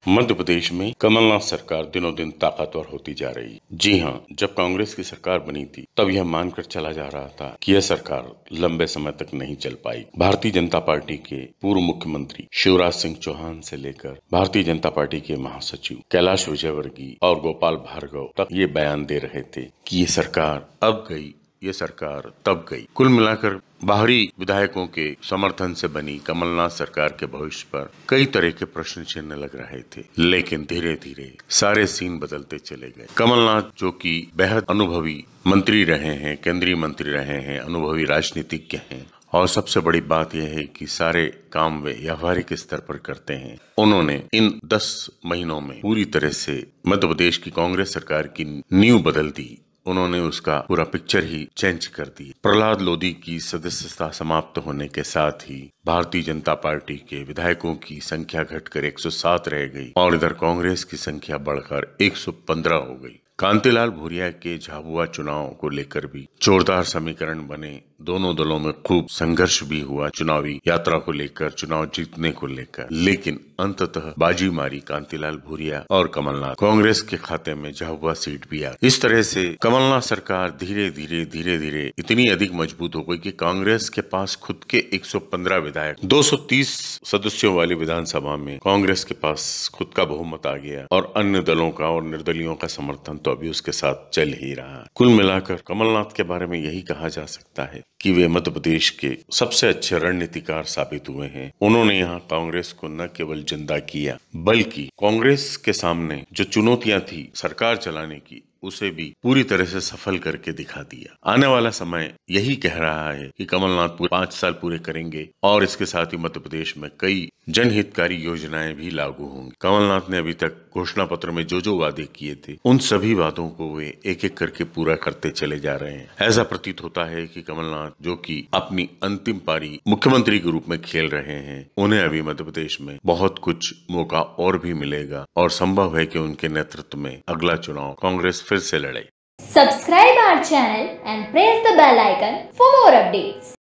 मध्य प्रदेश में कमलनाथ सरकार दिनों दिन ताकतवर होती जा रही है। जी हां, जब कांग्रेस की सरकार बनी थी तब यह मानकर चला जा रहा था कि यह सरकार लंबे समय तक नहीं चल पाई। भारतीय जनता पार्टी के पूर्व मुख्यमंत्री शिवराज सिंह चौहान से लेकर भारतीय जनता पार्टी के महासचिव कैलाश विजयवर्गीय और गोपाल भार्गव तक ये बयान दे रहे थे कि ये सरकार अब गई, ये सरकार तब गई। कुल मिलाकर बाहरी विधायकों के समर्थन से बनी कमलनाथ सरकार के भविष्य पर कई तरह के प्रश्न चिन्ह लग रहे थे, लेकिन धीरे धीरे सारे सीन बदलते चले गए। कमलनाथ जो कि बेहद अनुभवी मंत्री रहे हैं, केंद्रीय मंत्री रहे हैं, अनुभवी राजनीतिज्ञ हैं और सबसे बड़ी बात यह है कि सारे काम वे व्यावहारिक स्तर पर करते हैं। उन्होंने इन 10 महीनों में पूरी तरह से मध्य प्रदेश की कांग्रेस सरकार की नींव बदल दी। उन्होंने उसका पूरा पिक्चर ही चेंज कर दी। प्रहलाद लोधी की सदस्यता समाप्त होने के साथ ही भारतीय जनता पार्टी के विधायकों की संख्या घटकर 107 रह गई और इधर कांग्रेस की संख्या बढ़कर 115 हो गई। कांतिलाल भूरिया के झाबुआ चुनाव को लेकर भी जोरदार समीकरण बने। दोनों दलों में खूब संघर्ष भी हुआ चुनावी यात्रा को लेकर, चुनाव जीतने को लेकर, लेकिन अंततः बाजी मारी कांतिलाल भूरिया और कमलनाथ। कांग्रेस के खाते में झाबुआ सीट भी आ गई। इस तरह से कमलनाथ सरकार धीरे धीरे इतनी अधिक मजबूत हो गई कि कांग्रेस के पास खुद के 115 विधायक, 230 सदस्यों वाली विधानसभा में कांग्रेस के पास खुद का बहुमत आ गया और अन्य दलों का और निर्दलियों का समर्थन तो अभी उसके साथ चल ही रहा है। कुल मिलाकर कमलनाथ के बारे में यही कहा जा सकता है कि वे मध्य प्रदेश के सबसे अच्छे रणनीतिकार साबित हुए हैं। उन्होंने यहाँ कांग्रेस को न केवल जिंदा किया, बल्कि कांग्रेस के सामने जो चुनौतियां थी सरकार चलाने की, उसे भी पूरी तरह से सफल करके दिखा दिया। आने वाला समय यही कह रहा है कि कमलनाथ 5 साल पूरे करेंगे और इसके साथ ही मध्य प्रदेश में कई जनहितकारी योजनाएं भी लागू होंगी। कमलनाथ ने अभी तक घोषणा पत्र में जो वादे किए थे, उन सभी वादों को वे एक एक करके पूरा करते चले जा रहे हैं। ऐसा प्रतीत होता है कि कमलनाथ, जो कि अपनी अंतिम पारी मुख्यमंत्री के रूप में खेल रहे हैं, उन्हें अभी मध्य प्रदेश में बहुत कुछ मौका और भी मिलेगा और संभव है कि उनके नेतृत्व में अगला चुनाव कांग्रेस फिर से लड़े। Subscribe our channel and press the bell icon for more updates.